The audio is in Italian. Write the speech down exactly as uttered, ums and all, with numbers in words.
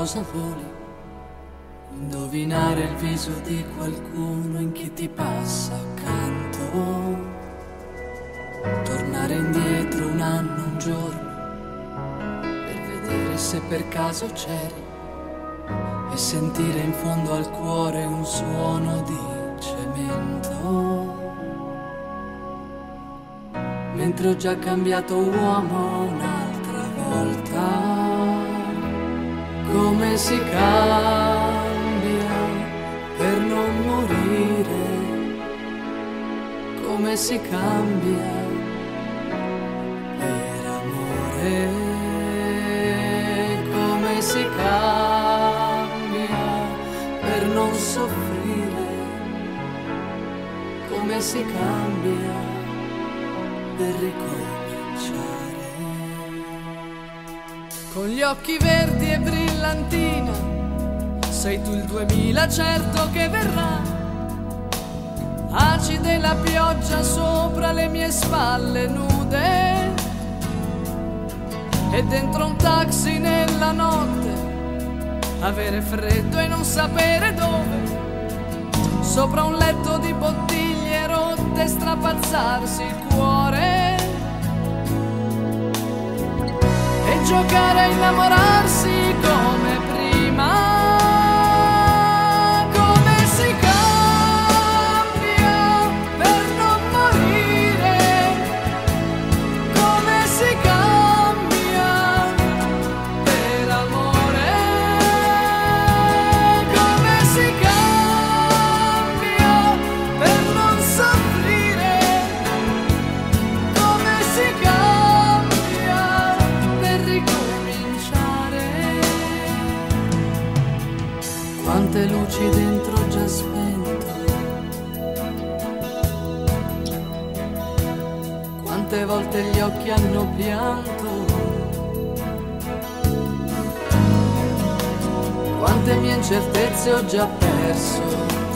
cosa voli, indovinare il viso di qualcuno in chi ti passa accanto, tornare indietro un anno, un giorno, per vedere se per caso c'eri e sentire in fondo al cuore un suono di cemento. Mentre ho già cambiato uomo un'altra volta, come si cambia per non morire, come si cambia per amore, come si cambia per non soffrire, come si cambia per ricominciare. Con gli occhi verdi e brillantina, sei tu il duemila certo che verrà. Acide la pioggia sopra le mie spalle nude, e dentro un taxi nella notte, avere freddo e non sapere dove, sopra un letto di bottiglie rotte strapazzarsi il cuore e giocare a innamorarsi come prima. Come si cambia per non morire, come si cambia per amore, come si cambia per non soffrire, come si cambia per ricominciare. Quante luci dentro già spento, quante volte gli occhi hanno pianto, quante mie incertezze ho già perso.